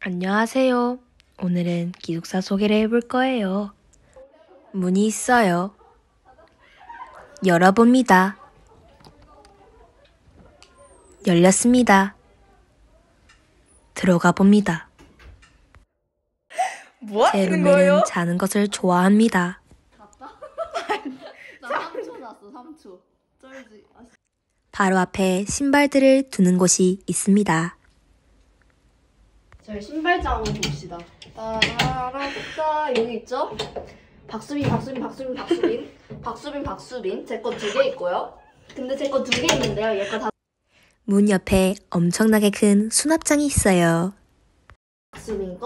안녕하세요. 오늘은 기숙사 소개를 해볼 거예요. 문이 있어요. 열어봅니다. 열렸습니다. 들어가 봅니다. 뭐 제 하시는 룸메는 거예요? 자는 것을 좋아합니다. 나 3초 잤어, 3초. 쩔지. 바로 앞에 신발들을 두는 곳이 있습니다. 저희 신발장 한번 봅시다. 따라라라 여기 있죠? 박수빈. 제 거 2개 있고요. 근데 제 거 2개 있는데요. 얘 거 다 문 옆에 엄청나게 큰 수납장이 있어요. 박수빈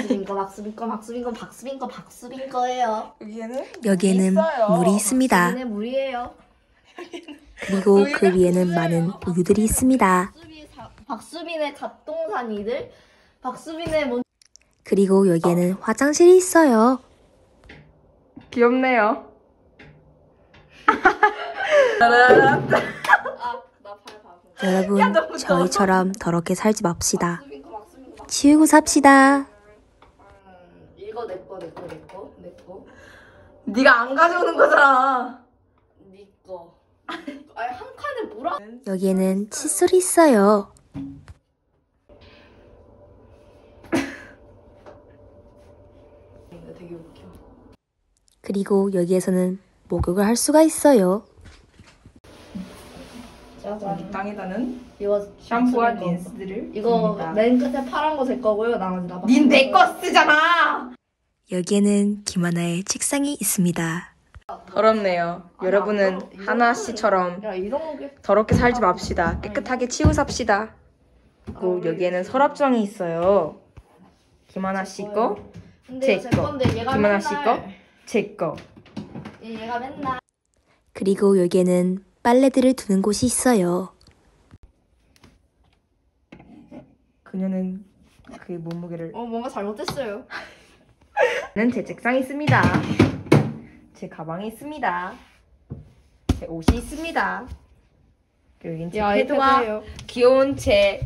거예요. 여기에는 물이 있습니다. 박수빈의 물이에요. 그리고 그 위에는 많은 우유들이 있습니다. 박수빈의 잡동사니들. 박수빈의 뭔 그리고 여기에는 화장실이 있어요. 귀엽네요. 나팔 봐봐. 여러분, 저희처럼 더럽게 살지 맙시다. 치우고 삽시다. 이거 내 거. 네가 안 가져오는 거잖아. 네 거. 아니 한 칸에 뭐라? 여기에는 칫솔이 있어요. 되게 웃겨. 그리고 여기에서는 목욕을 할 수가 있어요. 짜잔. 땅에다는 이거 샴푸와 거. 린스들을 이거 줍니다. 맨 끝에 파란 거 제 거고요. 나머지 나봐. 닌 내 거 쓰잖아. 여기에는 김하나의 책상이 있습니다. 더럽네요. 여러분은 하나 씨처럼 야 이런 게. 더럽게 살지 맙시다. 깨끗하게 치고 삽시다. 그리고 여기에는 서랍장이 있어요. 김하나 씨 거, 근데 제 제 거. 건데 얘가 김하나 맨날. 씨 거, 제 거. 얘가 맨날. 그리고 여기에는 빨래들을 두는 곳이 있어요. 그녀는 그의 몸무게를 뭔가 잘못됐어요. 는 제 책상이 있습니다. 제 가방이 있습니다. 제 옷이 있습니다. 그리고 여긴 제 패드와 패드예요. 귀여운 제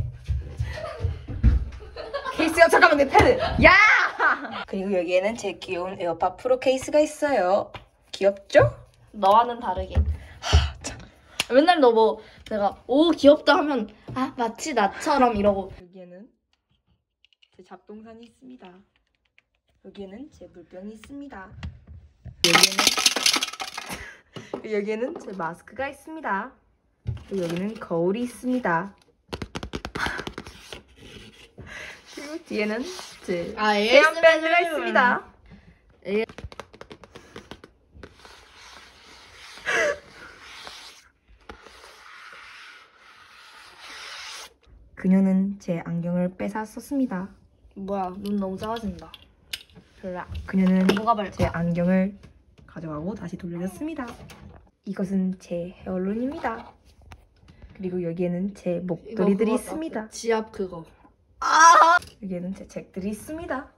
케이스가 잠깐만 내 패드. 야! 그리고 여기에는 제 귀여운 에어팟 프로 케이스가 있어요. 귀엽죠? 너와는 다르게. 맨날 너 뭐 내가 오 귀엽다 하면 아 마치 나처럼 이러고. 여기에는 제 잡동산이 있습니다. 여기에는 제 물병이 있습니다. 여기에는 제 마스크가 있습니다. 그리고 여기는 거울이 있습니다. 그리고 뒤에는 제 헤어밴드가 있습니다. 그녀는 제 안경을 뺏어 썼습니다. 뭐야 눈 너무 작아진다. 별로. 그녀는 뭐가 밝아? 제 안경을 가져가고 다시 돌려줬습니다. 이것은 제 헤어론입니다. 그리고 여기에는 제 목도리들이 있습니다. 지압 그거. 여기에는 제 책들이 있습니다.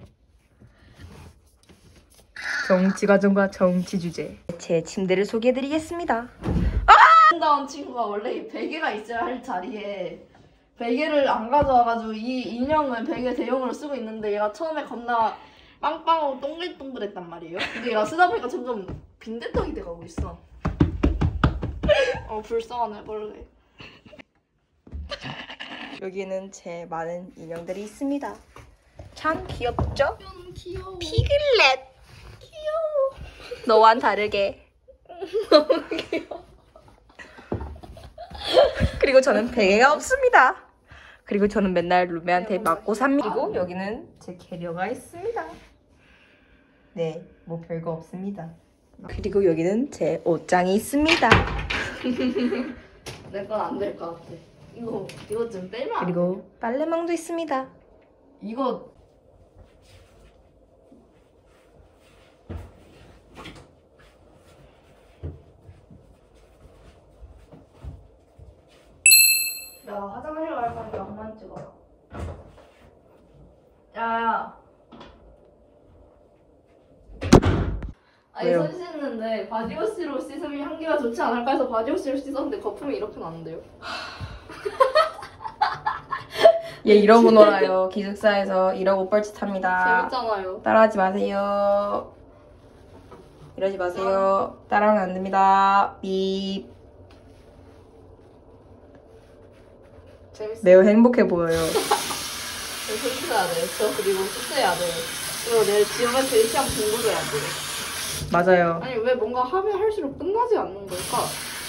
정치과정과 정치주제. 제 침대를 소개해드리겠습니다. 아름다운 친구가 원래 이 베개가 있어야 할 자리에 베개를 안 가져와가지고 이 인형을 베개 대용으로 쓰고 있는데 얘가 처음에 겁나 빵빵하고 동글동글했단 말이에요. 근데 얘가 쓰다 보니까 점점 빈대떡이 돼가고 있어. 불쌍하네 벌레. 여기에는 제 많은 인형들이 있습니다. 참 귀엽죠? 귀여워. 피글렛. 귀여워. 너와는 다르게. 너무 귀여워. 그리고 저는 베개가 없습니다. 그리고 저는 맨날 룸메한테 맞고 삽니다. 그리고 여기는 제 캐리어가 있습니다. 네, 뭐 별거 없습니다. 그리고 여기는 제 옷장이 있습니다. 내 건 안 될 것 같아. 이거 좀 빼면 안 돼? 그리고 빨래망도 있습니다. 이거 야 화장실 갈 거니까 그만 찍어라. 야야. 아니 왜요? 손 씻는데 바디워시로 씻으면 향기가 좋지 않을까 해서 바디워시로 씻었는데 거품이 이렇게 나는데요. 얘 이러고 놀아요. 기숙사에서 이러고 뻘짓합니다. 재밌잖아요. 따라하지 마세요. 이러지 마세요. 따라하면 안 됩니다. 삐. 재밌어. 매우 행복해 보여요. 숙제해야 돼. 저 그리고 숙제해야 돼. 그리고 내일 지오메트리 시험 공부도 해야 돼. 맞아요. 아니 왜 뭔가 하면 할수록 끝나지 않는 걸까?